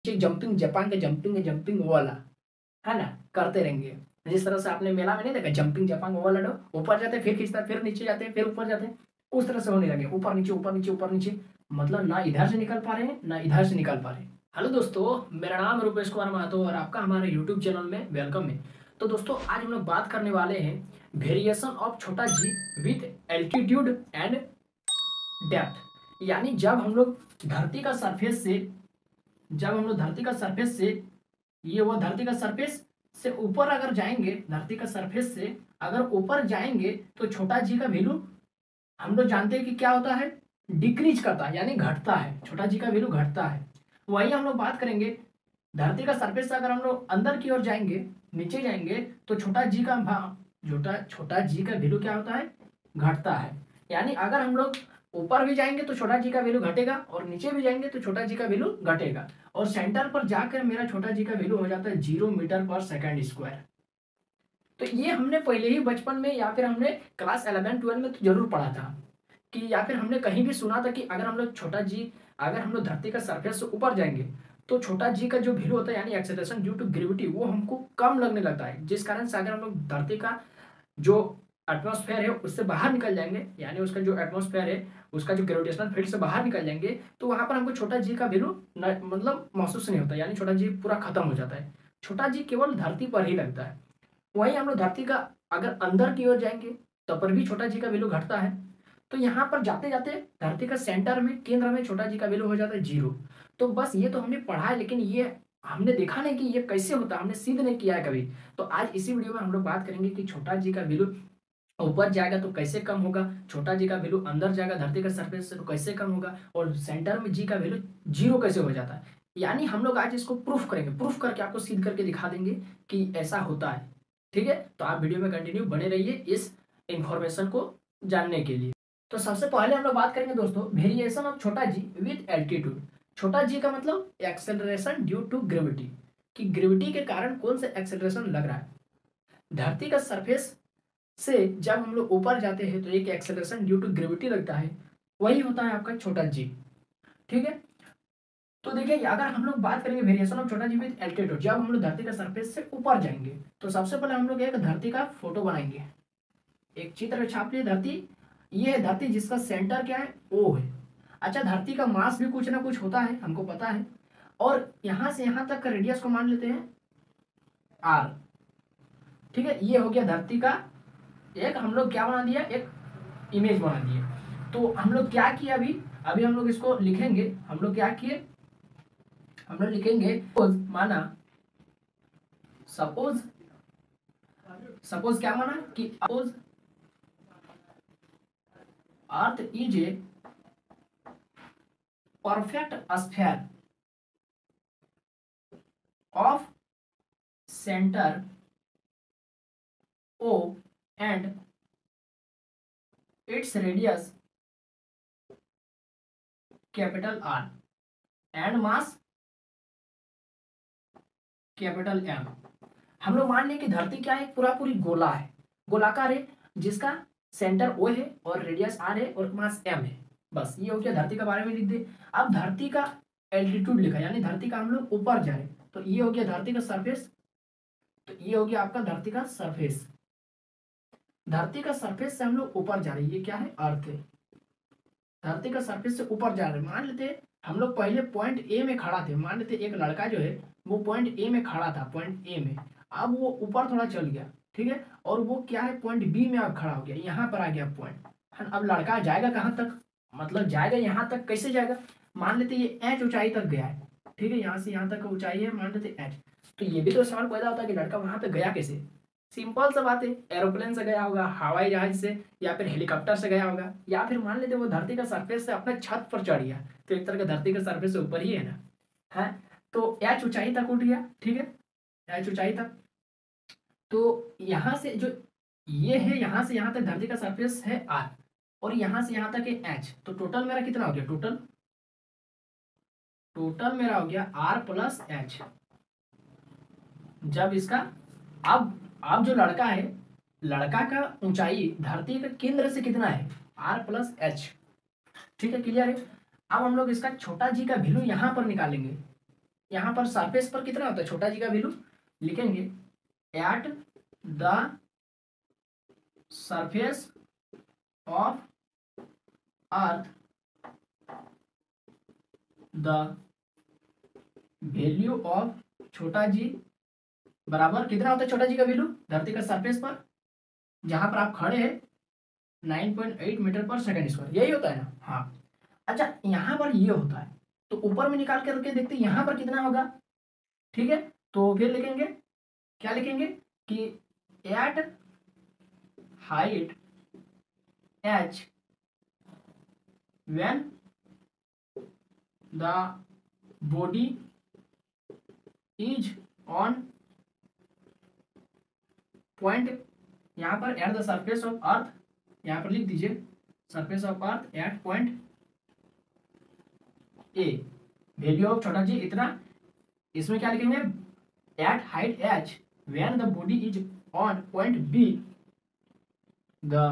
Jumping Japan का jumping jumping वो वाला है ना, करते रहेंगे। जिस तरह से आपने मेला में नहीं देखा जंपिंग जापान वो वाला डो, ऊपर जाते हैं फिर खींचता है, फिर नीचे जाते हैं फिर ऊपर जाते हैं, उस तरह से होने लगे, ऊपर नीचे ऊपर नीचे ऊपर नीचे। मतलब ना इधर से निकल पा रहे हैं ना इधर से निकल पा रहे हैं। हेलो दोस्तों, मेरा नाम रूपेश कुमार महतो और आपका हमारे यूट्यूब चैनल में वेलकम है। तो दोस्तों आज हम लोग बात करने वाले हैं वेरिएशन ऑफ छोटा g with altitude and depth. यानी धरती का सरफेस से जब हम लोग धरती का सरफेस से ये वो धरती का सरफेस से ऊपर अगर जाएंगे, धरती का सरफेस से अगर ऊपर जाएंगे तो छोटा जी का वैल्यू हम लोग जानते हैं कि क्या होता है, डिक्रीज करता है यानी घटता है, छोटा जी का वैल्यू घटता है। वही हम लोग बात करेंगे धरती का सरफेस से अगर हम लोग अंदर की ओर जाएंगे, नीचे जाएंगे तो छोटा जी का वैल्यू क्या होता है, घटता है। यानी अगर हम लोग ऊपर भी जाएंगे तो छोटा जी का वैल्यू घटेगा और नीचे भी जाएंगे तो छोटा जी का वैल्यू घटेगा। और सेंटर पर जाकर मेरा छोटा जी का वैल्यू हो जाता है 0 मीटर पर सेकेंड स्क्वायर। तो ये हमने पहले ही बचपन में या फिर हमने क्लास 11-12 में तो जरूर पढ़ा था कि, या फिर हमने कहीं भी सुना था कि अगर हम लोग धरती का सरफेस से ऊपर जाएंगे तो छोटा जी का जो वैल्यू होता है यानी एक्सेलरेशन ड्यू टू ग्रेविटी वो हमको कम लगने लगता है। जिस कारण से अगर हम लोग धरती का जो एटमॉस्फेयर है उससे बाहर निकल जाएंगे, यानी उसका जो एटमॉस्फेयर है उसका जो ग्रेविटेशनल फील्ड से बाहर निकल जाएंगे तो वहां पर हमको छोटा जी का वैल्यू मतलब महसूस नहीं होता, यानी छोटा जी पूरा खत्म हो जाता है। छोटा जी केवल धरती पर ही लगता है। वहीं हम लोग धरती का अगर अंदर की ओर जाएंगे तब पर भी छोटा जी का वैल्यू घटता है। तो यहाँ पर जाते जाते धरती का सेंटर में केंद्र में छोटा जी का वैल्यू हो जाता है 0। तो बस ये तो हमने पढ़ा है, लेकिन ये हमने देखा नहीं कि ये कैसे होता है, हमने सिद्ध नहीं किया है कभी। तो आज इसी वीडियो में हम लोग बात करेंगे कि छोटा जी का वैल्यू ऊपर जाएगा तो कैसे कम होगा, छोटा जी का वैल्यू अंदर जाएगा धरती का सरफेस से तो कैसे कम होगा, और सेंटर में जी का वैल्यू 0 कैसे हो जाता है। यानी हम लोग आज इसको प्रूफ करेंगे, प्रूफ करके आपको सिद्ध करके दिखा देंगे कि ऐसा होता है। ठीक है, तो आप वीडियो में कंटिन्यू बने रहिए इस इंफॉर्मेशन को जानने के लिए। तो सबसे पहले हम लोग बात करेंगे दोस्तों वेरिएशन ऑफ छोटा जी विद एल्टीट्यूड। छोटा जी का मतलब एक्सेलरेशन ड्यू टू ग्रेविटी, कि ग्रेविटी के कारण कौन सा एक्सेलरेशन लग रहा है। धरती का सरफेस से जब हम लोग ऊपर जाते हैं तो एक एक्सेलरेशन ड्यू टू ग्रेविटी लगता है, वही होता है आपका छोटा जी। ठीक है, तो देखिए अगर हम लोग बात करेंगे वेरिएशन ऑफ छोटा जी विद एल्टीट्यूड, जब हम लोग धरती का सरफेस से ऊपर जाएंगे तो सबसे पहले हम लोग एक धरती का फोटो बनाएंगे, एक चित्र छाप लिए धरती। ये है धरती जिसका सेंटर क्या है, ओ है। अच्छा, धरती का मास भी कुछ ना कुछ होता है हमको पता है, और यहां से यहां तक का रेडियस को मान लेते हैं आर। ठीक है, ये हो गया धरती का एक हम लोग क्या बना दिया, एक इमेज बना दिए। तो हम लोग क्या किए, अभी अभी हम लोग इसको लिखेंगे। हम लोग क्या किए, हम लोग लिखेंगे माना, सपोज सपोज क्या माना कि suppose earth is a perfect sphere of centre O and it's radius capital R and mass capital M. हम लोग मान लें कि धरती क्या है, पूरा पूरी गोला है, गोलाकार है, जिसका सेंटर ओ है और रेडियस आर है और मास एम है। बस ये हो गया धरती के बारे में लिख दे। अब धरती का एल्टीट्यूड लिखा, यानी धरती का हम लोग ऊपर जा रहे, तो ये हो गया धरती का सरफेस। तो ये हो गया आपका धरती का सरफेस। धरती का सरफेस से हम लोग ऊपर जा रहे हैं, ये क्या है, अर्थ है। धरती का सरफेस से ऊपर जा रहे हैं, मान लेते हम लोग पहले पॉइंट ए में खड़ा थे, मान लेते एक लड़का जो है वो पॉइंट ए में खड़ा था, पॉइंट ए में। अब वो ऊपर थोड़ा चल गया, ठीक है, और वो क्या है पॉइंट बी में अब खड़ा हो गया, यहाँ पर आ गया पॉइंट। अब लड़का जाएगा कहाँ तक, मतलब जाएगा यहाँ तक, कैसे जाएगा, मान लेते ये एच ऊंचाई तक गया है। ठीक है, यहाँ से यहाँ तक ऊंचाई है, मान लेते एच। तो ये भी तो सवाल पैदा होता है कि लड़का वहां तक गया कैसे। सिंपल सा बात है, एरोप्लेन से गया होगा, हवाई जहाज से, या फिर हेलीकॉप्टर से गया होगा, या फिर मान लेते वो धरती का सरफेस से अपने छत पर चढ़ गया, तो एक तरह का धरती का सरफेस से ऊपर ही है ना, है। तो एच ऊंचाई तक उठ गया, ठीक है, एच ऊंचाई तक। तो यहाँ से जो ये है, यहाँ से यहाँ तक धरती का सरफेस है आर, और यहाँ से यहाँ तक है एच। तो टोटल मेरा कितना हो गया, टोटल टोटल मेरा हो गया आर प्लस एच। जब इसका अब जो लड़का है, लड़का का ऊंचाई धरती के केंद्र से कितना है, आर प्लस एच। ठीक है, क्लियर है। अब हम लोग इसका छोटा जी का वैल्यू यहां पर निकालेंगे, यहाँ पर सरफेस पर कितना होता है, छोटा जी का वैल्यू लिखेंगे at the surface of earth the value of छोटा जी बराबर कितना होता है छोटा जी का वैल्यू धरती का सरफेस पर जहां पर आप खड़े हैं 9.8 मीटर पर सेकंड स्क्वायर, यही होता है ना। हाँ, अच्छा यहाँ पर ये होता है, तो ऊपर में निकाल के रख देखते हैं यहाँ पर कितना होगा। ठीक है, तो फिर लिखेंगे क्या लिखेंगे कि at height h when the body is on point, यहाँ पर at the surface of earth, यहाँ पर लिख दीजिए surface of earth at point A, value of छोटा जी इतना, इसमें क्या लिखेंगे at height h when the body is on point B the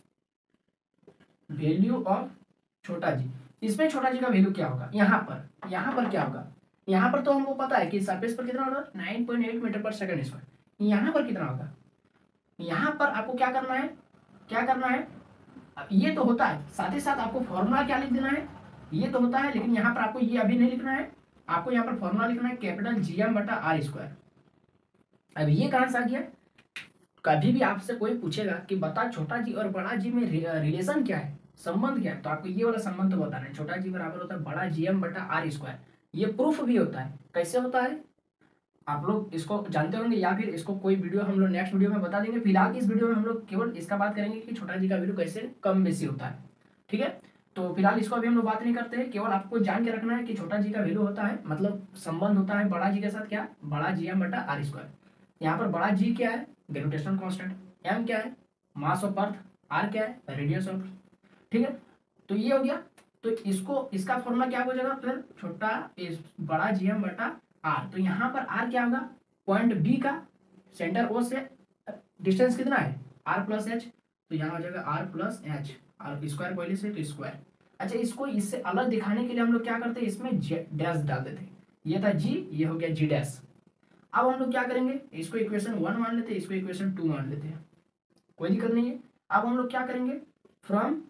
value of छोटा जी। इसमें छोटा जी का वैल्यू क्या होगा, यहाँ पर क्या होगा, यहाँ पर तो हमको पता है कि सरफेस पर कितना होगा 9.8 मीटर पर सेकंड स्क्वायर, यहाँ पर कितना होगा, यहाँ पर आपको क्या करना है, क्या करना है, ये तो होता है, साथ ही साथ आपको फॉर्मूला क्या लिख देना है, ये तो होता है, लेकिन यहाँ पर आपको ये अभी नहीं लिखना है, आपको यहाँ पर फॉर्मूला लिखना है कैपिटल GM बटा आर स्क्वायर। अब ये कहाँ से आ गया, कभी भी आपसे कोई पूछेगा कि बता छोटा जी और बड़ा जी में रिलेशन क्या है, संबंध क्या है, तो आपको ये वाला संबंध तो बताना है, छोटा जी बराबर होता है बड़ा GM बटा आर स्क्वायर। ये प्रूफ भी होता है, कैसे होता है आप लोग इसको जानते होंगे, या फिर इसको कोई वीडियो हम लोग नेक्स्ट वीडियो में बता देंगे। फिलहाल इस वीडियो में हम लोग केवल इसका बात करेंगे कि छोटा जी का वैल्यू कैसे कम बेसी होता है। ठीक है, तो फिलहाल इसको अभी हम लोग बात नहीं करते हैं, केवल आपको जान के रखना है कि छोटा जी का वैल्यू होता है, मतलब संबंध होता है बड़ा जी के साथ, क्या बड़ा GM बटा आर स्क्वायर। यहाँ पर बड़ा जी क्या है ग्रेविटेशन कॉन्स्टेंट, एम क्या है मास ऑफ अर्थ, आर क्या है रेडियस ऑफ। ठीक है, तो ये हो गया, तो इसको इसका फॉर्मूला क्या हो जाएगा फिर छोटा इस बड़ा GM बटा आर, तो यहाँ पर आर क्या होगा पॉइंट बी का सेंटर ओ से डिस्टेंस कितना है आर प्लस एच, तो यहाँ हो जाएगा आर प्लस एच, और स्क्वायर पहले से तो स्क्वायर। अच्छा इसको इससे अलग दिखाने के लिए हम लोग क्या करते हैं, इसमें डैश डाल देते हैं, ये था जी, ये हो गया जी डैश। अब हम लोग क्या करेंगे, इसको इक्वेशन 1 मान लेते हैं, इसको इक्वेशन 2 मान लेते हैं, कोई दिक्कत नहीं है। अब हम लोग क्या करेंगे फ्रॉम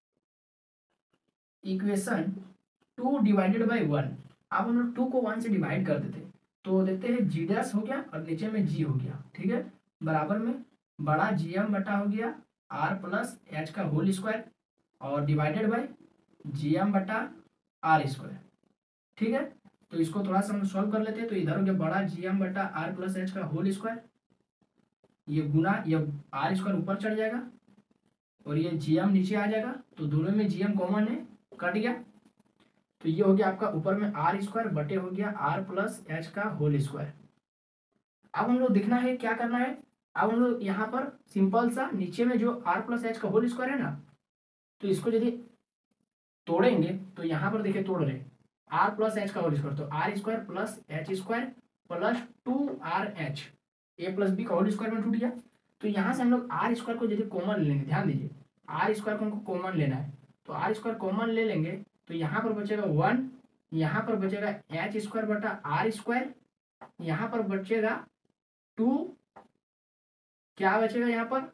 इक्वेशन 2 डिवाइडेड बाई 1, अब हम लोग 2 को 1 से डिवाइड कर देते हैं, तो देखते हैं जी डैश हो गया और नीचे में जी हो गया। ठीक है, बराबर में बड़ा GM बटा हो गया आर प्लस एच का होल स्क्वायर और डिवाइडेड बाई GM बटा आर स्क्वायर। ठीक है, तो इसको थोड़ा सा हम सॉल्व कर लेते हैं, तो इधर हो गया बड़ा GM बटा आर प्लस एच का होल स्क्वायर, ये गुना ये आर स्क्वायर ऊपर चढ़ जाएगा और ये GM नीचे आ जाएगा, तो दोनों में GM कॉमन है, कट गया, तो ये हो गया आपका ऊपर में आर स्क्वायर बटे हो गया आर प्लस एच का होल स्क्वायर। अब हम लोग देखना है क्या करना है, अब हम लोग यहाँ पर सिंपल सा नीचे में जो आर प्लस एच का होल स्क्वायर है ना, तो इसको यदि तोड़ेंगे तो यहाँ पर देखिए तोड़ रहे आर प्लस एच का होल स्क्वायर, तो R square plus h square plus 2RH, A plus B का होल स्क्वायर में टूट गया, तो यहाँ से हम लोग आर स्क्वायर को यदि कॉमन लेंगे, ध्यान दीजिए आर स्क्वायर को हमको कॉमन लेना है, तो आर स्क्वायर कॉमन ले लेंगे, तो यहाँ पर बचेगा 1, यहाँ पर बचेगा एच स्क्वायर बटा आर स्क्वायर, यहाँ पर बचेगा 2, क्या बचेगा यहाँ पर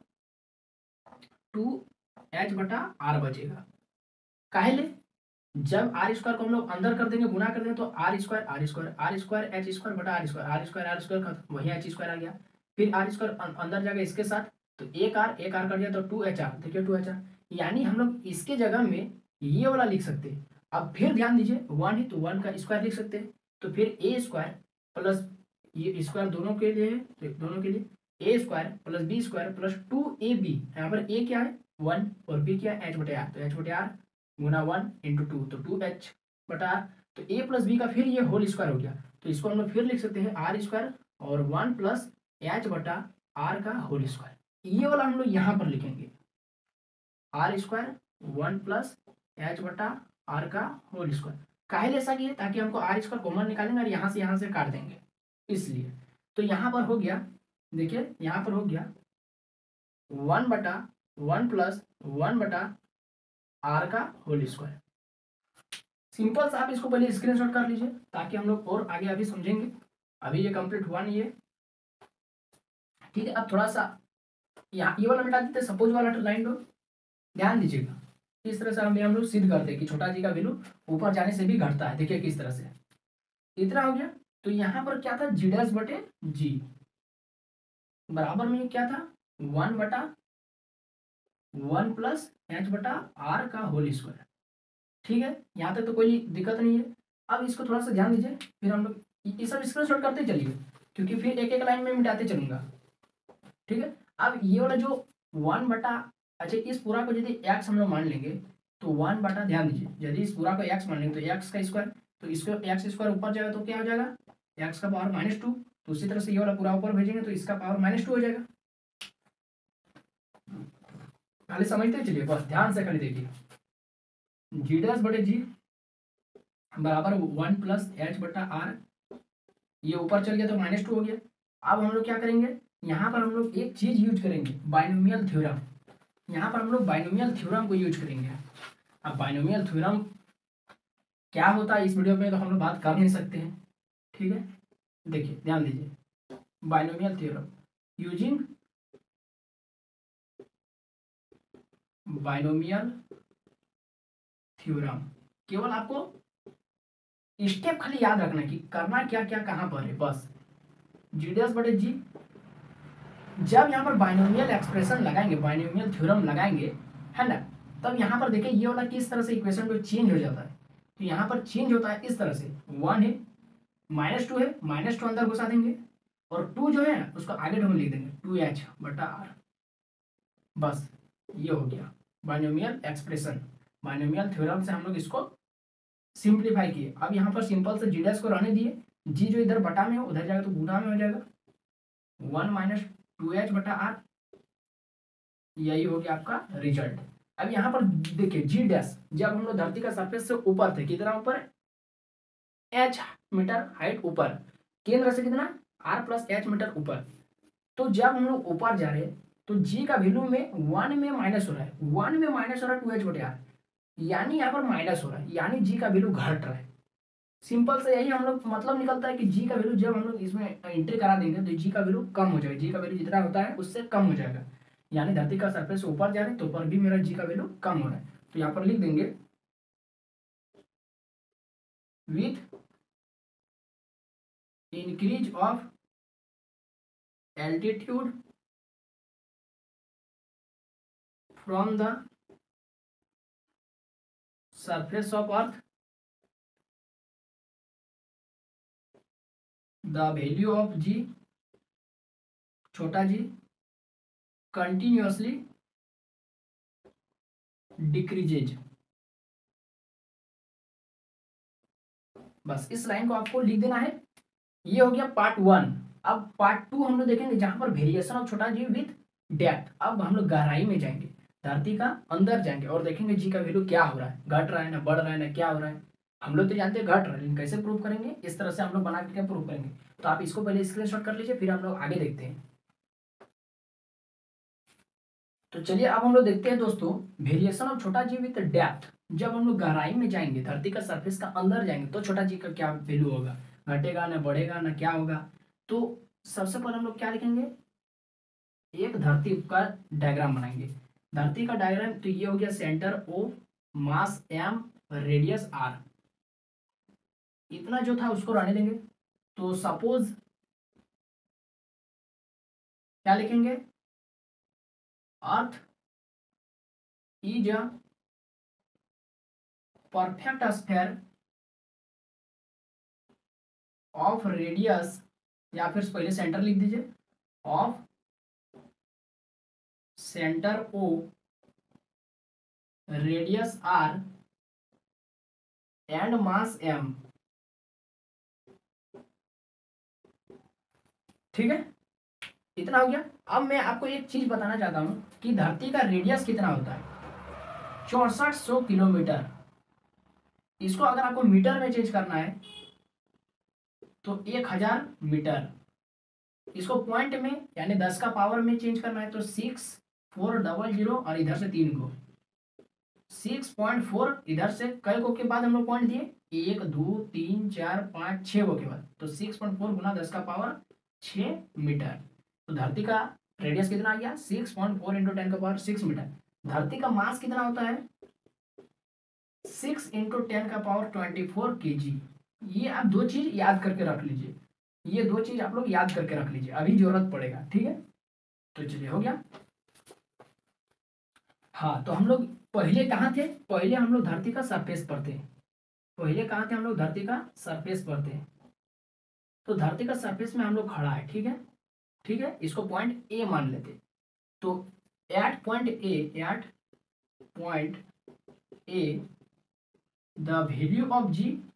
2H बटा आर बचेगा। काहे जब आर स्क्वायर को हम लोग अंदर कर देंगे गुना कर देंगे, तो R square R square R square h square बटा आर स्क्वायर, आर स्क्वायर खत्म, वही एच स्क्वायर आ गया, फिर आर स्क्वायर अंदर जाएगा इसके साथ, तो एक आर कट गया, तो 2HR, देखिए 2HR, यानी हम लोग इसके जगह में ये वाला लिख सकते हैं। अब फिर ध्यान दीजिए 1 है तो 1 का स्क्वायर लिख सकते हैं, तो फिर ए स्क्वायर प्लस ये स्क्वायर दोनों के लिए है, तो दोनों के लिए A square plus B square plus 2AB, यहाँ पर ए क्या है 1 और बी क्या है एच बटे आर, तो एच बटे आर गुना 1 इंटू 2, तो 2H बटा आर, तो ए प्लस बी का फिर ये होल स्क्वायर हो गया, तो इसको हम लोग फिर लिख सकते हैं आर स्क्वायर और 1 प्लस एच बटा आर का होल स्क्वायर, ये वाला हम लोग यहाँ पर लिखेंगे आर स्क्वायर 1 प्लस एच बटा आर का होल स्क्वायर। काहे ऐसा किए, ताकि हमको आर स्क्वायर कॉमन निकालेंगे और यहाँ से काट देंगे, इसलिए तो यहाँ पर हो गया, देखिए यहाँ पर हो गया 1 बटा 1 प्लस 1 बटा आर का होल स्क्वायर। सिंपल सा आप इसको पहले स्क्रीनशॉट कर लीजिए ताकि हम लोग और आगे अभी समझेंगे। अभी ये कंप्लीट हुआ नहीं है, ठीक है। अब थोड़ा सा यहाँ ये वाला मिटा देते हैं, सपोज वाला लाइन लो, ध्यान दीजिएगा। इस तरह से हम लोग सिद्ध करते हैं कि छोटा जी का वैल्यू ऊपर जाने से भी घटता है। देखिए किस तरह से, इतना हो गया। तो यहाँ पर क्या था, जी डैश बटे जी बराबर में क्या था, 1/1 प्लस एच बटा आर का होल स्क्वायर। ठीक है, यहाँ तक तो कोई दिक्कत नहीं है। अब इसको थोड़ा सा ध्यान दीजिए, फिर हम लोग ये सब स्क्रीनशॉट करते चलिए, क्योंकि फिर एक एक लाइन में मिटाते चलूंगा। ठीक है, अब ये वाला जो 1 बटा, अच्छा इस पूरा को यदि एक्स हम लोग मान लेंगे तो 1 बटा, ध्यान दीजिए, यदि इस पूरा को एक्स मान लेंगे तो एक्स का स्क्वायर, तो इसको एक्स स्क्वायर ऊपर जाएगा तो क्या हो जाएगा, एक्स का पावर -2। तो उसी तरह से ये वाला पूरा ऊपर भेजेंगे तो इसका पावर -2 हो जाएगा। खाली समझते चलिए, बस ध्यान से खाली देखिए। जी डैश बटे जी बराबर 1 प्लस एच बटा आर, ये ऊपर चल गया तो -2 हो गया। अब हम लोग क्या करेंगे, यहाँ पर हम लोग एक चीज यूज करेंगे, बाइनोमियल थ्योरम। यहाँ पर हम लोग बाइनोमियल थ्योरम को यूज करेंगे। अब बाइनोमियल थ्योरम क्या होता है इस वीडियो में तो हम लोग बात कर नहीं सकते हैं, ठीक है। देखिए ध्यान दीजिए, binomial theorem using binomial theorem, केवल आपको स्टेप खाली याद रखना कि करना क्या क्या कहाँ पर है, बस जी डैश बटे जी। जब यहाँ पर बाइनोमियल एक्सप्रेशन लगाएंगे, बाइनोमियल थ्योरम लगाएंगे, है ना, तब यहाँ पर देखिए ये वाला किस तरह से इक्वेशन को चेंज हो जाता है। तो यहाँ पर चेंज होता है इस तरह से, 1 है, -2 है, -2 अंदर घुसा देंगे और 2 जो है उसको आगे ढंग लिख देंगे 2h बटा आर। बस ये हो गया बाइनोमियल एक्सप्रेशन। बाइनोमियल थ्योरम से हम लोग इसको सिंप्लीफाई किए। अब यहाँ पर सिंपल से जी डैश को रहने दिए, जी जो इधर बटा में हो उधर जाएगा तो गुणा में हो जाएगा, 1 - 2h बटा आर, यही हो गया आपका रिजल्ट। अब यहाँ पर देखिए जी डैश, जब हम लोग धरती का सरफेस से ऊपर थे, कितना ऊपर, h मीटर हाइट ऊपर, केंद्र से कितना r+h मीटर ऊपर। तो जब हम लोग ऊपर जा रहे हैं तो g का वैल्यू में 1 में माइनस हो रहा है, 1 में माइनस हो रहा है 2h बटे आर, यानी यहाँ पर माइनस हो रहा है, यानी g का वैल्यू घट रहा है। सिंपल से यही हम लोग मतलब निकलता है कि जी का वैल्यू जब हम लोग इसमें एंट्री करा देंगे तो जी का वैल्यू कम हो जाएगा, जी का वैल्यू जितना होता है उससे कम हो जाएगा। यानी धरती का सरफेस से ऊपर जा रहे हैं तो ऊपर भी मेरा जी का वैल्यू कम हो रहा है। तो यहाँ पर लिख देंगे with increase of altitude from the surface of earth, the value of g छोटा जी कंटिन्यूअसली डिक्रीजेज। बस इस लाइन को आपको लिख देना है। ये हो गया पार्ट 1। अब पार्ट 2 हम लोग देखेंगे जहां पर वेरिएशन ऑफ छोटा जी विथ डेप्थ। अब हम लोग गहराई में जाएंगे, धरती का अंदर जाएंगे और देखेंगे जी का वैल्यू क्या हो रहा है, घट रहा है ना बढ़ रहा है ना क्या हो रहा है। हम लोग तो जानते हैं घट रहा है, लेकिन कैसे प्रूव करेंगे, इस तरह से हम लोग बना के प्रूव करेंगे। तो आप इसको पहले स्क्रीनशॉट कर लीजिए, फिर हम लोग आगे देखते हैं। तो चलिए अब हम लोग देखते हैं दोस्तों, वेरिएशन ऑफ छोटा जी विथ डेप्थ। जब हम लोग गहराई में जाएंगे, धरती का सरफेस का अंदर जाएंगे तो छोटा जी का क्या वैल्यू होगा, घटेगा ना बढ़ेगा ना क्या होगा। तो सबसे पहले हम लोग क्या लिखेंगे, एक धरती का डायग्राम बनाएंगे। धरती का डायग्राम तो ये हो गया, centre O, mass m, radius r। इतना जो था उसको रहने देंगे। तो सपोज क्या लिखेंगे, earth is a perfect sphere of radius, या फिर पहले सेंटर लिख दीजिए, ऑफ सेंटर O, रेडियस r एंड मास m। ठीक है, इतना हो गया। अब मैं आपको एक चीज बताना चाहता हूं कि धरती का रेडियस कितना होता है, 6400 किलोमीटर। इसको अगर आपको मीटर में चेंज करना है तो 1000 मीटर। इसको पॉइंट में यानी 10 का पावर में चेंज करना है तो 6400 और इधर से 3 को 6.4 इधर से कई को के बाद हम लोग पॉइंट दिए, 1 2 3 4 5 6 को के बाद, तो 6.4 गुना 10 का पावर 6 मीटर। तो धरती का रेडियस कितना आ गया, 6.4 इंटू 10 का पावर 6 मीटर। धरती का मास कितना होता है, 6 इंटू 10 का पावर 24 kg। ये आप दो चीज याद करके रख लीजिए, ये दो चीज आप लोग याद करके रख लीजिए, अभी जरूरत पड़ेगा, ठीक है। तो चलिए हो गया। हाँ, तो हम लोग पहले कहाँ थे, पहले हम लोग धरती का सरफेस पर थे। पहले कहाँ थे हम लोग, धरती का सरफेस पर थे। तो धरती का सरफेस में हम लोग खड़ा है, ठीक है, ठीक है, इसको पॉइंट ए मान लेते। तो at point A the value of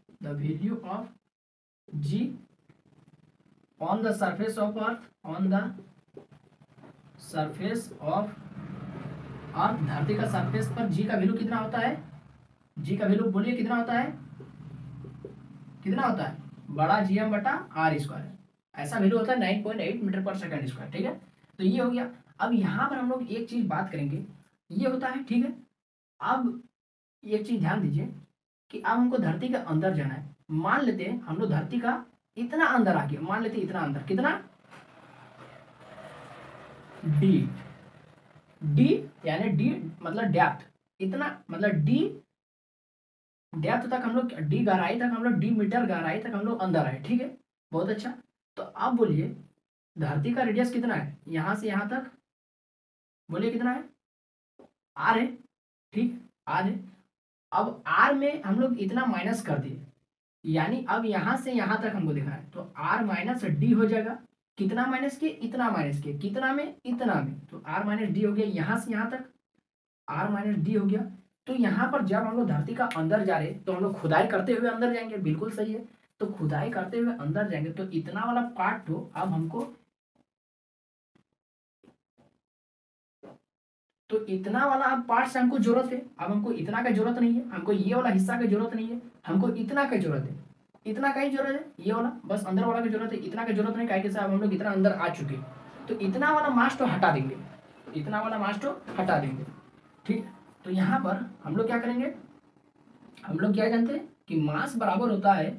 g on the surface of earth, on the surface of earth, धरती का सरफेस पर जी का वैल्यू कितना होता है, जी का वैल्यू बोलिए कितना होता है, कितना होता है, बड़ा जी एम बटा आर स्क्वायर, ऐसा वैल्यू होता है 9.8 मीटर पर सेकंड स्क्वायर, ठीक है। तो ये हो गया। अब यहाँ पर हम लोग एक चीज बात करेंगे, ये होता है, ठीक है। अब एक चीज ध्यान दीजिए कि अब हमको धरती के अंदर जाना है। मान लेते हैं हम लोग धरती का इतना अंदर आ गया, मान लेते हैं इतना अंदर, कितना, डी, डी यानी डी मतलब डेप्थ, इतना मतलब डी डेप्थ तक हम लोग, डी गहराई तक हम लोग, डी मीटर गहराई तक हम लोग अंदर आए, ठीक है, बहुत अच्छा। तो अब बोलिए धरती का रेडियस कितना है यहां से यहां तक, बोलिए कितना है, आर है, ठीक, आर है। अब आर में हम लोग इतना माइनस कर दिए, यानी अब यहां से यहां तक हमको देखना है, तो आर माइनस डी हो जाएगा। कितना माइनस किए, इतना माइनस किए, कितना में, इतना में, तो आर माइनस डी हो गया यहां से यहां तक, आर माइनस डी हो गया। तो यहाँ पर जब हम लोग धरती का अंदर जा रहे तो हम लोग खुदाई करते हुए अंदर जाएंगे, बिल्कुल सही है। तो खुदाई करते हुए अंदर जाएंगे तो इतना वाला पार्ट तो अब हमको, तो इतना वाला अब पार्ट से हमको जरूरत है, अब हमको इतना का जरूरत नहीं है, हमको ये वाला हिस्सा का जरूरत नहीं है, हमको इतना का जरूरत है, इतना का ही जरूरत है, ये वाला बस अंदर वाला की जरूरत है, इतना का जरूरत नहीं, काहे साहब हम लोग इतना अंदर आ चुके। तो इतना वाला मास तो हटा देंगे, इतना वाला मास तो हटा देंगे, ठीक। तो यहाँ पर हम लोग क्या करेंगे, हम लोग क्या जानते हैं कि मास बराबर होता है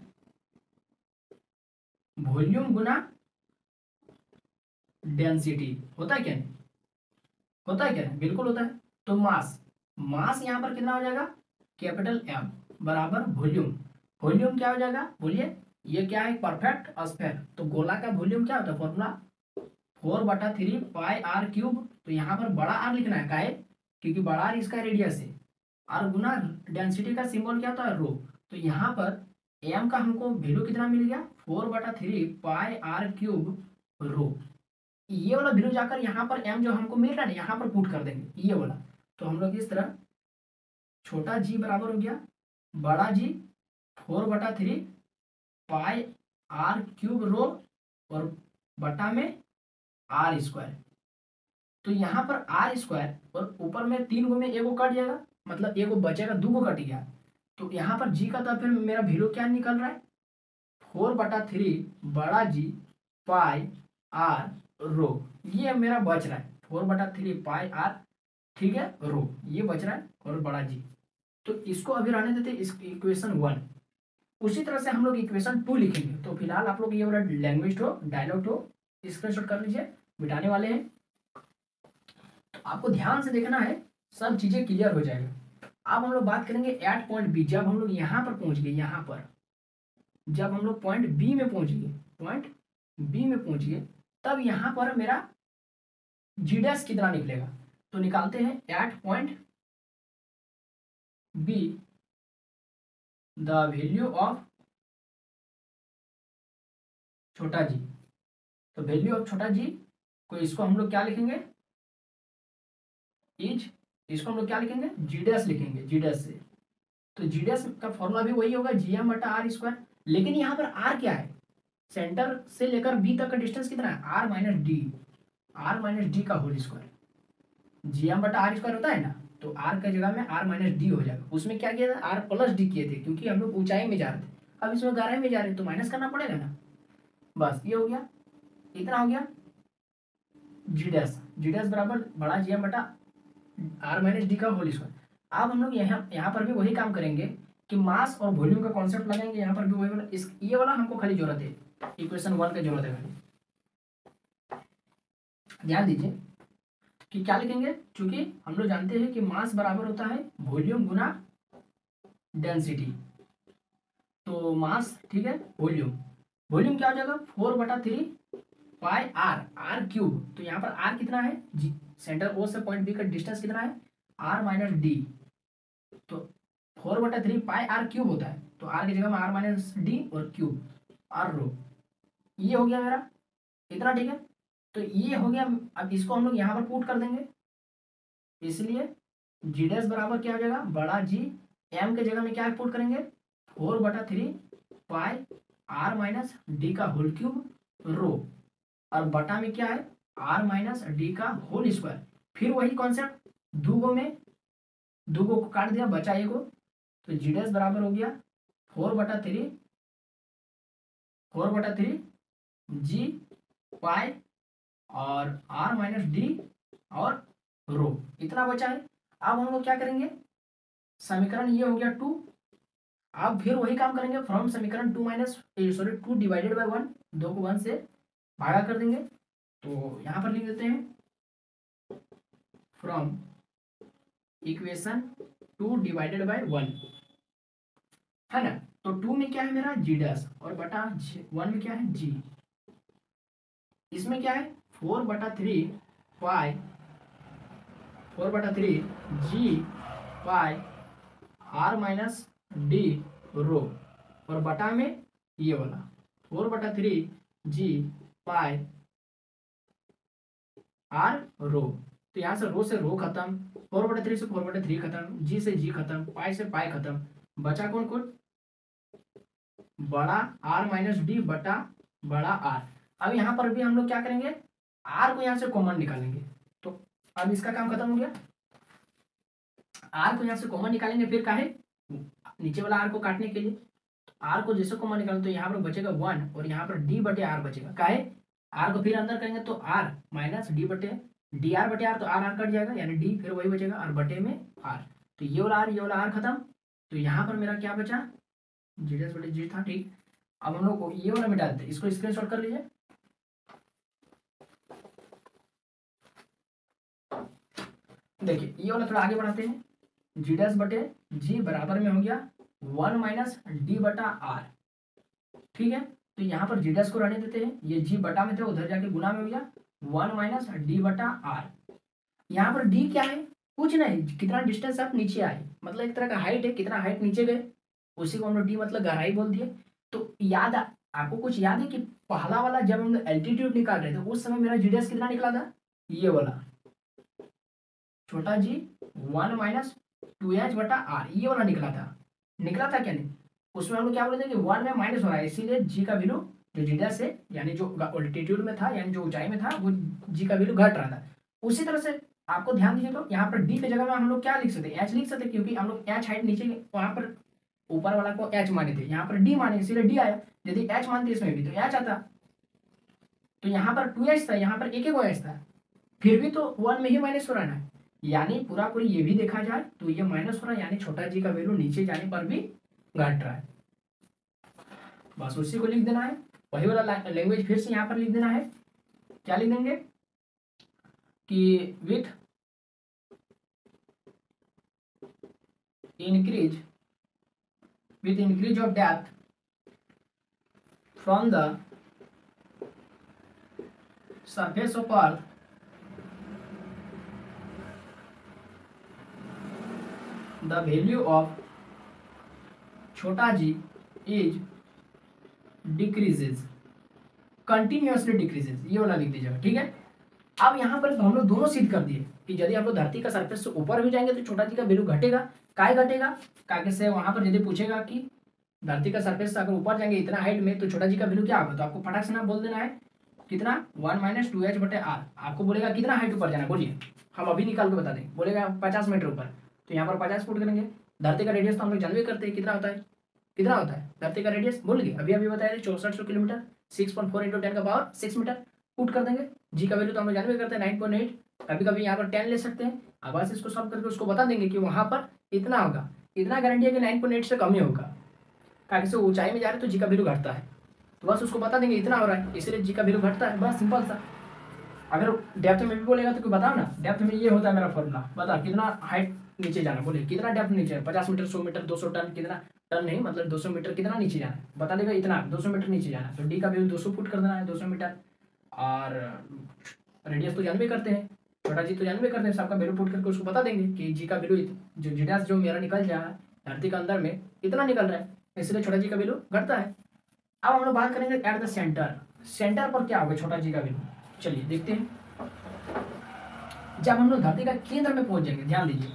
वॉल्यूम गुना डेंसिटी, होता है क्या नहीं, होता है क्या नहीं, बिल्कुल होता है। तो मास, मास यहाँ पर कितना हो जाएगा, कैपिटल एम बराबर वॉल्यूम, वॉल्यूम क्या हो जाएगा बोलिए, ये क्या है, परफेक्ट स्फीयर, तो गोला का वॉल्यूम क्या होता है, फॉर्मूला 4/3 पाई आर क्यूब। तो यहाँ पर बड़ा आर लिखना है, काहे, क्योंकि बड़ा आर इसका रेडियस है, और गुना डेंसिटी का सिंबल क्या होता है, रो। तो यहाँ पर एम का हमको वैल्यू कितना मिल गया, 4/3 पाई आर क्यूब रो। ये वाला वैल्यू जाकर यहाँ पर एम जो हमको मिल रहा है ना, यहाँ पर पुट कर देंगे ये वाला। तो हम लोग इस तरह छोटा जी बराबर हो गया बड़ा जी 4/3 पाई आर क्यूब रो और बटा में आर स्क्वायर। तो यहाँ पर आर स्क्वायर और ऊपर में 3 गो में एगो कट जाएगा, मतलब एगो बचेगा, 2 गो कट गया। तो यहाँ पर जी का तो फिर मेरा वैल्यू क्या निकल रहा है, 4/3 बड़ा जी पाई आर रो, ये मेरा बच रहा है 4/3 पाई आर, ठीक है, रो ये बच रहा है, और बड़ा जी। तो इसको अभी रहने देते इस इक्वेशन 1। उसी तरह से हम लोग इक्वेशन 2 लिखेंगे। तो फिलहाल आप लोग ये वाला लैंग्वेज हो, डायलॉग हो, स्क्रीनशॉट कर लीजिए, मिटाने वाले हैं। तो आपको ध्यान से देखना है, सब चीजें क्लियर हो जाएगा। अब हम लोग बात करेंगे एट पॉइंट बी। जब हम लोग यहाँ पर पहुंच गए, यहाँ पर जब हम लोग पॉइंट बी में पहुंच गए, पॉइंट बी में पहुंच गए, तब यहाँ पर मेरा जी डैश कितना निकलेगा। तो निकालते हैं at point B the value of छोटा जी। तो वैल्यू ऑफ छोटा जी को इसको हम लोग क्या लिखेंगे, इज, इसको हम लोग क्या लिखेंगे, जी डैश लिखेंगे, जी डैश से। तो जी डैश का फॉर्मूला भी वही होगा, जी एम बटा आर स्क्वायर। लेकिन यहाँ पर आर क्या है, सेंटर से लेकर बी तक का डिस्टेंस कितना है, R minus d, R minus d का होल स्क्वायर। जी एम बटा आर स्क्वायर होता है ना, तो आर का जगह में आर माइनस डी हो जाएगा। उसमें क्या किया था, आर प्लस डी किए थे, क्योंकि हम लोग ऊंचाई में जा रहे थे। अब इसमें गहराई में जा रहे हैं तो माइनस करना पड़ेगा ना, बस ये हो गया, इतना हो गया जी डैश। जी डैश बराबर बड़ा जी एम बटा आर माइनस डी का होल स्क्वायर। अब हम लोग यहाँ यहाँ पर भी वही काम करेंगे कि मास और वॉल्यूम का कॉन्सेप्ट लगाएंगे। यहाँ पर भी वही वाला, इस ये वाला हमको खाली जरूरत है, इक्वेशन 1 का जरूरत है खाली। ध्यान दीजिए कि क्या लिखेंगे, क्योंकि हम लोग जानते हैं कि मास बराबर होता है वॉल्यूम गुना डेंसिटी। तो मास ठीक है, वॉल्यूम, वॉल्यूम क्या हो जाएगा 4/3 पाई आर, आर क्यूब। तो यहाँ पर आर कितना है जी, सेंटर ओ से पॉइंट बी का डिस्टेंस कितना है आर माइनस डी। तो 4/3 पाई आर क्यूब होता है, तो आर की जगह में आर माइनस डी और क्यूब आर रो। ये हो गया मेरा इतना, ठीक है। तो ये हो गया, अब इसको हम लोग यहाँ पर पुट कर देंगे, इसलिए जी डैश बराबर क्या हो जाएगा बड़ा जी, एम के जगह में क्या पुट करेंगे 4/3 पाई आर माइनस डी का होल क्यूब रो, और बटा में क्या है आर माइनस डी का होल स्क्वायर। फिर वही कॉन्सेप्ट, दो को काट दिया बचा एक को, तो जी डैश बराबर हो गया 4/3 जी पाई और आर माइनस डी और रो, इतना बचा है। अब हम लोग क्या करेंगे, समीकरण ये हो गया 2। अब फिर वही काम करेंगे, फ्रॉम समीकरण 2 डिवाइडेड बाय 1, 2 को 1 से भागा कर देंगे। तो यहां पर लिख देते हैं फ्रॉम इक्वेशन 2 डिवाइडेड बाय 1, है ना। तो 2 में क्या है मेरा जी डैश और बटा 1 में क्या है जी, इसमें क्या है 4/3 pi 4/3 G pi R minus d rho, और बटा में ये वाला 4/3 जी पाई आर रो। तो यहाँ से रो खत्म, 4/3 से 4/3 खत्म, जी से जी खत्म, पाई से पाई खत्म, बचा कौन कौन बड़ा आर माइनस डी बटा बड़ा आर। अब यहाँ पर भी हम लोग क्या करेंगे, आर को यहाँ से कॉमन निकालेंगे। तो अब इसका काम खत्म हो गया, आर को यहाँ से कॉमन निकालेंगे, फिर काहे नीचे वाला आर को काटने के लिए आर को जैसे कॉमन निकालें तो यहाँ पर बचेगा 1 और यहाँ पर डी बटे आर बचेगा, काहे आर को फिर अंदर करेंगे तो आर माइनस डी बटे डी आर बटे आर, तो आर आर कट जाएगा यानी डी फिर वही बचेगा और बटे में आर। तो ये वाला आर खत्म। तो यहाँ पर मेरा क्या बचा जी डैश बटे जी था, ठीक। अब हम लोग को ये वाला मिटा देते हैं, इसको स्क्रीनशॉट कर लीजिए। देखिए ये वाला थोड़ा आगे बढ़ाते हैं, जी डैश बटे जी बराबर में हो गया 1 माइनस डी बटा आर, ठीक है। तो यहाँ पर जी डैश को रहने देते हैं, ये जी बटा में थे उधर जाके गुना में हो गया 1 माइनस डी बटा आर। यहाँ पर डी क्या है, कुछ नहीं, कितना डिस्टेंस आप नीचे आए, मतलब एक तरह का हाइट है, कितना हाइट नीचे गए उसी को हम लोग डी मतलब गहराई बोल दिए। तो आपको कुछ याद है कि पहला वाला जब हम एल्टीट्यूड निकाल रहे थे उस समय मेरा जी डैश कितना निकला था, ये वाला छोटा जी 1 माइनस 2h बटा आर, ये वाला निकला था क्या नहीं, उसमें हम लोग क्या बोले थे कि 1 में माइनस हो रहा है, इसीलिए जी का वैल्यू जो जी डैश है यानी जो ऑल्टीट्यूड में था यानी जो ऊंचाई में था वो जी का वैल्यू घट रहा था। उसी तरह से आपको ध्यान दीजिए, तो यहाँ पर डी की जगह में हम लोग क्या लिख सकते हैं एच लिख सकते, क्योंकि हम लोग एच हाइट नीचे वहां पर ऊपर वाला को एच माने थे, यहाँ पर डी माने इसीलिए डी आया, यदि एच मानते इसमें भी तो एच आता। तो यहाँ पर 2h था, यहाँ पर एक एच था, फिर भी तो 1 में ही माइनस हो रहा है, यानी पूरी ये भी देखा जाए तो ये माइनस हो रहा है, यानी छोटा जी का वैल्यू नीचे जाने पर भी घट रहा है। बस उसी को लिख देना है, वही वाला लैंग्वेज फिर से यहाँ पर लिख देना है। क्या लिख देंगे कि with increase of depth from the surface of earth the value of छोटा जी is decreases continuously decreases, ये वाला लिख दीजिएगा, ठीक है। अब यहाँ पर हम लोग दोनों सिद्ध कर दिए कि यदि आप लोग धरती का सरफेस से ऊपर भी जाएंगे तो छोटा जी का वैल्यू घटेगा, काय घटेगा काहे से वहां पर यदि पूछेगा कि धरती का सरफेस से अगर ऊपर जाएंगे इतना हाइट में तो छोटा जी का वैल्यू क्या होगा, तो आपको फटाक से ना बोल देना है कितना 1 माइनस 2h बटे आर। आपको बोलेगा कितना हाइट ऊपर जाना, बोलिए हम अभी निकाल के बता दें, बोलेगा 50 मीटर ऊपर, तो यहाँ पर 50 फुट करेंगे। धरती का रेडियस तो हम लोग जानवे करते हैं कितना होता है धरती का रेडियस, बोल गए अभी बताया 6400 किलोमीटर, 6.4 इंटू 10 का पावर 6 मीटर पुट कर देंगे। जी का वैल्यू तो हम लोग जानवे करते हैं 9.8, कभी कभी यहाँ पर 10 ले सकते हैं। अब बस इसको सॉल्व करके उसको बता देंगे कि वहां पर इतना होगा, इतना गारंटी है कि 9.8 से कम ही होगा। काहे से ऊंचाई में जा रहे हैं तो जी का वैल्यू घटता है, तो बस उसको बता देंगे इतना हो रहा है, इसलिए जी का वैल्यू घटता है, बस सिंपल सा। अगर डेप्थ में भी बोलेगा तो कोई बताओ ना, डेप्थ में ये होता है मेरा फॉर्मूला, बता कितना हाइट नीचे जाना, बोले कितना डेप्थ नीचे है, 50 मीटर, 100 मीटर, 200 टन, कितना टन नहीं मतलब 200 मीटर कितना नीचे जाना है, बता देगा इतना 200 मीटर नीचे जाना है, तो डी का वैल्यू 200 फुट कर देना है, 200 मीटर। और रेडियस तो जानवे करते हैं, छोटा जी तो जानवे करते हैं, सबका वैल्यू पुट करके उसको बता देंगे कि जी का वैल्यू जो जीडास जो मेरा निकल जा रहा है धरती के अंदर में इतना निकल रहा है, इसलिए छोटा जी का वैल्यू घटता है। अब हम लोग बात करेंगे एट द सेंटर, सेंटर पर क्या होगा छोटा जी का वैल्यू, चलिए देखते हैं। जब हम लोग धरती का केंद्र में पहुंच जाएंगे, ध्यान दीजिए,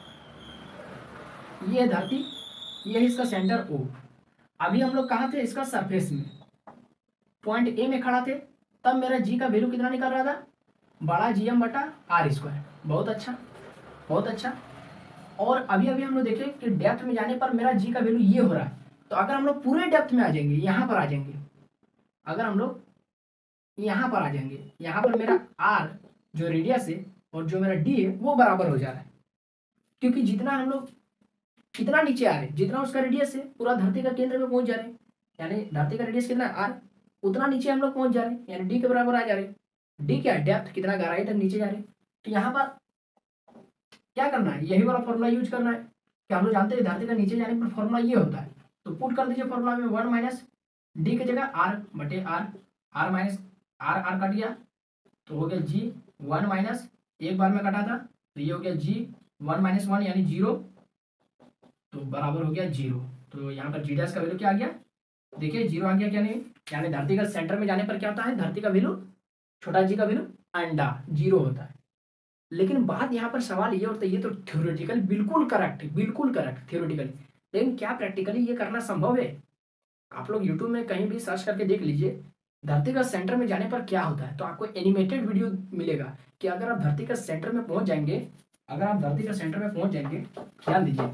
ये है धरती, ये है इसका सेंटर ओ। अभी हम लोग कहाँ थे, इसका सरफेस में, पॉइंट ए में खड़ा थे, तब मेरा जी का वैल्यू कितना निकल रहा था, बड़ा जी एम बटा आर स्क्वायर। बहुत अच्छा, बहुत अच्छा। और अभी अभी हम लोग देखें कि डेप्थ में जाने पर मेरा जी का वैल्यू ये हो रहा है, तो अगर हम लोग पूरे डेप्थ में आ जाएंगे, यहाँ पर आ जाएंगे, अगर हम लोग यहाँ पर आ जाएंगे, यहाँ पर मेरा आर जो रेडियस है और जो मेरा डी है वो बराबर हो जा रहा है, क्योंकि जितना हम लोग कितना नीचे आ रहे हैं, जितना उसका रेडियस है पूरा धरती का केंद्र में पहुंच जा रहे हैं, यानी धरती का रेडियस कितना आर, उतना नीचे हम लोग पहुंच जा रहे हैं, यानी डी के बराबर आ जा रहे हैं। डी क्या है, डेप्थ, कितना गहराई तक नीचे जा रहे हैं। तो यहाँ पर क्या करना है, यही वाला फॉर्मूला यूज करना है कि हम लोग जानते हैं धरती का नीचे जाने पर फॉर्मूला ये होता है, तो पुट कर दीजिए फॉर्मूला में 1 माइनस डी की जगह आर बटे R, R minus R, R cut गया तो हो गया जी 1 माइनस, एक बार में कटा था तो ये हो गया जी 1 माइनस 1 यानी 0, तो बराबर हो गया 0। तो यहाँ पर जी डैश का वैल्यू क्या आ गया, देखिए 0 आ गया, क्या नहीं, यानी धरती का सेंटर में जाने पर क्या होता है, धरती का वैल्यू छोटा जी का वैल्यू अंडा 0 होता है। लेकिन बात यहाँ पर सवाल ये होता है, ये तो थ्योरेटिकल बिल्कुल करेक्ट है, बिल्कुल करेक्ट थ्योरेटिकली, लेकिन क्या प्रैक्टिकली ये करना संभव है। आप लोग यूट्यूब में कहीं भी सर्च करके देख लीजिए धरती का सेंटर में जाने पर क्या होता है, तो आपको एनिमेटेड वीडियो मिलेगा कि अगर आप धरती का सेंटर में पहुंच जाएंगे, अगर आप धरती का सेंटर में पहुंच जाएंगे, ध्यान दीजिए,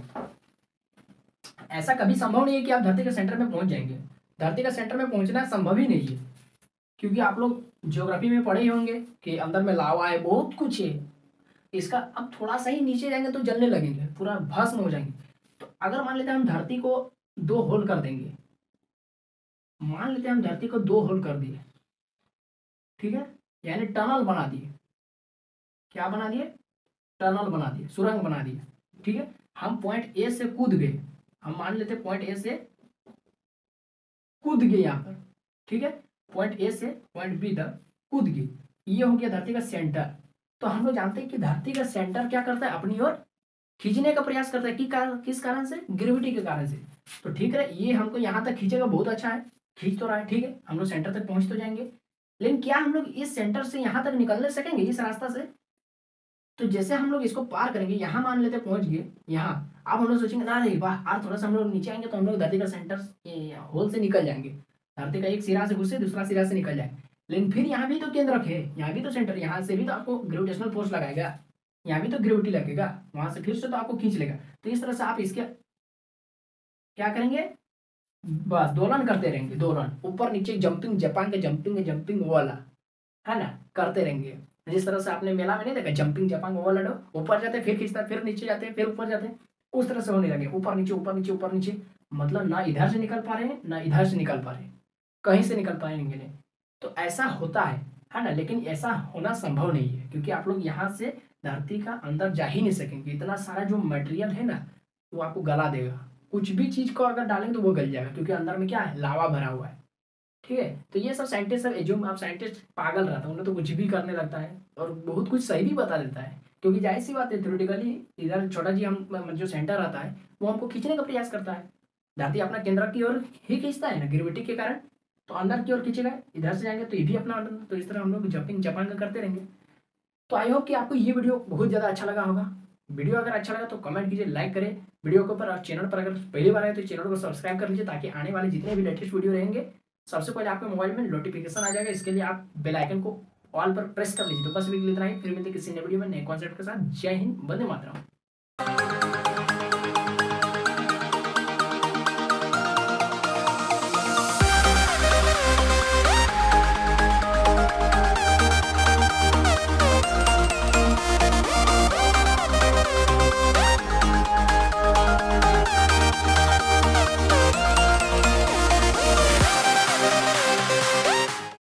ऐसा कभी संभव नहीं है कि आप धरती के सेंटर में पहुंच जाएंगे, धरती का सेंटर में पहुंचना संभव ही नहीं है, क्योंकि आप लोग ज्योग्राफी में पढ़े ही होंगे कि अंदर में लावा है, बहुत कुछ है इसका। अब थोड़ा सा ही नीचे जाएंगे तो जलने लगेंगे, पूरा भस्म हो जाएंगे। तो अगर मान लेते हैं हम धरती को 2 होल कर देंगे, मान लेते हैं हम धरती को 2 होल कर दिए, ठीक है, यानी टनल बना दिए, क्या बना दिए, टनल बना दिए, सुरंग बना दिए, ठीक है। हम पॉइंट ए से कूद गए, हम मान लेते हैं पॉइंट ए से कूद गए यहाँ पर, ठीक है, पॉइंट ए से पॉइंट बी तक कूद गए, ये हो गया धरती का सेंटर। तो हम लोग जानते हैं कि धरती का सेंटर क्या करता है, अपनी ओर खींचने का प्रयास करता है, किस कारण से, ग्रेविटी के कारण से। तो ठीक है, ये हमको यहाँ तक खींचेगा, बहुत अच्छा है, खींच तो रहा है, ठीक है, हम लोग सेंटर तक पहुंच तो जाएंगे, लेकिन क्या हम लोग इस सेंटर से यहाँ तक निकलने सकेंगे इस रास्ता से। तो जैसे हम लोग इसको पार करेंगे, यहाँ मान लेते पहुंच गए यहाँ, अब हम लोग सोचेंगे ना नहीं वाह यार, थोड़ा सा हम लोग नीचे आएंगे तो हम लोग धरती का सेंटर होल से निकल जाएंगे, धरती का एक सिरा से घुसे दूसरा सिरा से निकल जाए, लेकिन फिर यहाँ भी तो केंद्रक है, यहाँ भी तो सेंटर, यहाँ से भी तो आपको ग्रेविटेशनल फोर्स लगाएगा, यहाँ भी तो ग्रेविटी लगेगा, वहां से फिर से तो आपको खींच लेगा। तो इस तरह से आप इसके क्या करेंगे, बस दोलन करते रहेंगे, दोलन ऊपर नीचे, जंपिंग जापान का जंपिंग जंपिंग वो वाला है ना, करते रहेंगे। जिस तरह से आपने मेला में नहीं देखा जंपिंग जापान वो वाला, ऊपर जाते फिर खींचता फिर नीचे जाते फिर ऊपर जाते, उस तरह से होने लगे, ऊपर नीचे ऊपर नीचे ऊपर नीचे, मतलब ना इधर से निकल पा रहे हैं ना इधर से निकल पा रहे हैं, कहीं से निकल पाएंगे नहीं। तो ऐसा होता है ना, लेकिन ऐसा होना संभव नहीं है, क्योंकि आप लोग यहाँ से धरती का अंदर जा ही नहीं सकेंगे, इतना सारा जो मटेरियल है ना वो आपको गला देगा, कुछ भी चीज को अगर डालेंगे तो वो गल जाएगा, क्योंकि अंदर में क्या है, लावा भरा हुआ है, ठीक है। तो ये सब साइंटिस्ट सब जो आप साइंटिस्ट पागल रहता है, उन्हें तो कुछ भी करने लगता है और बहुत कुछ सही भी बता देता है, क्योंकि जाहिर सी बात है थ्योरेटिकली इधर छोटा जी हम जो सेंटर रहता है वो हमको खींचने का प्रयास करता है, धरती अपना केंद्र की ओर ही खींचता है ना ग्रेविटी के कारण, तो अंदर की ओर खींचेगा, इधर से जाएंगे तो ये भी अपना अंदर, तो इस तरह हम लोग जंपिंग जापान का करते रहेंगे। तो आई होप कि आपको ये वीडियो बहुत ज़्यादा अच्छा लगा होगा। वीडियो अगर अच्छा लगा तो कमेंट कीजिए, लाइक करें वीडियो के ऊपर, और चैनल पर अगर पहली बार आए तो चैनल को सब्सक्राइब कर लीजिए, ताकि आने वाले जितने भी लेटेस्ट वीडियो रहेंगे सबसे पहले आपके मोबाइल में नोटिफिकेशन आ जाएगा। इसके लिए आप बेल आइकन को ऑल पर प्रेस कर लीजिए। तो बस वीडियो इतना ही, फिर मिलते किसी नए वीडियो में नए कॉन्सेप्ट के साथ। जय हिंद, वंदे मातरम।